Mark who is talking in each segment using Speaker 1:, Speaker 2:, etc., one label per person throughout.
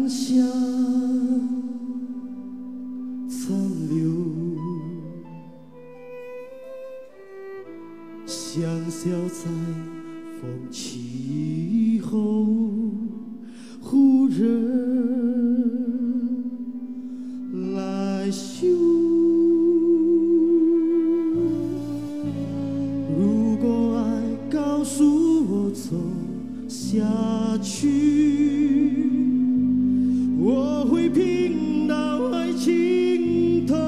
Speaker 1: 下残留，香消在风起后，忽然来袭。如果爱告诉我走下去，我会拼到爱尽头。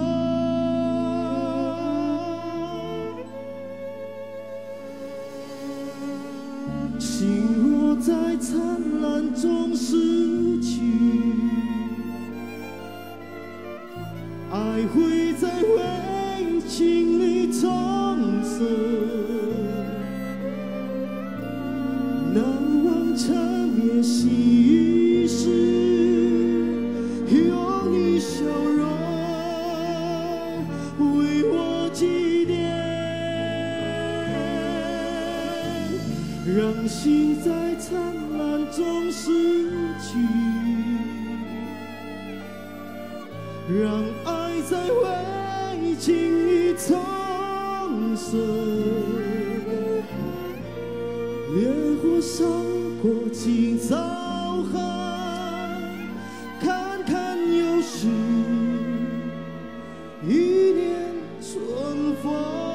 Speaker 1: 心若在灿烂中失去，爱会在灰烬里重生。难忘缠绵细事，有你笑容为我祭奠，让心在灿烂中失去，让爱在灰烬里重生。烈火烧过今早寒，看看又是一年春风。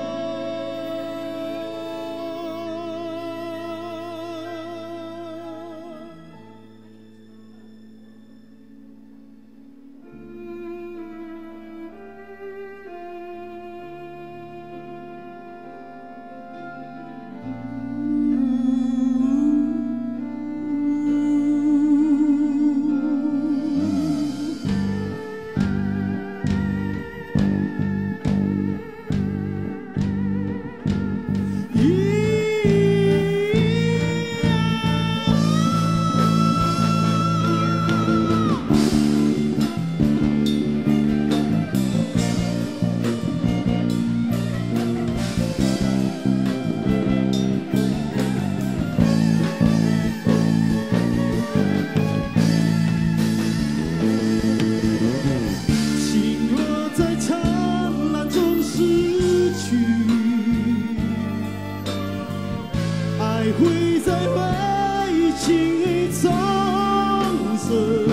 Speaker 1: 爱会在灰烬里重生，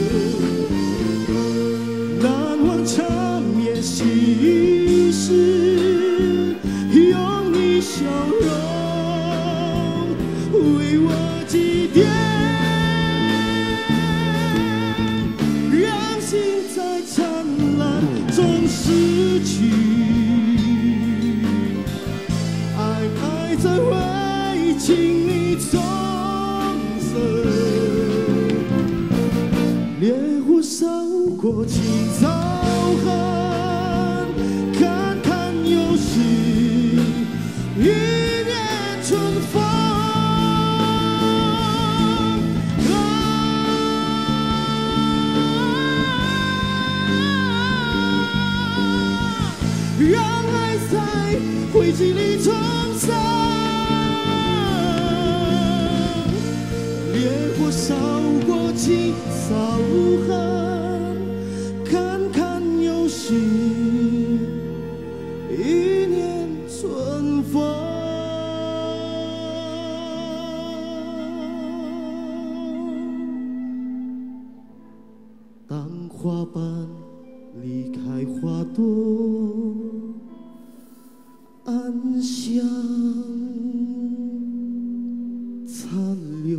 Speaker 1: 难忘缠绵细事，用你笑容为我祭奠，让心在灿烂中失去，爱在灰烬里重生，烈火烧过今早寒，看看又是一年春风。让爱在灰烬里重生。烈火烧过今早寒，看看又是一年春风。当花瓣离开花朵，暗香残留，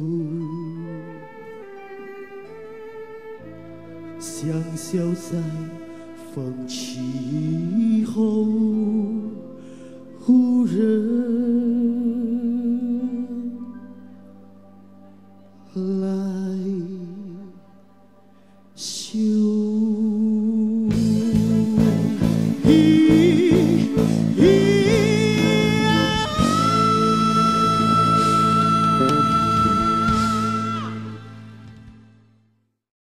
Speaker 1: 香消在风起后。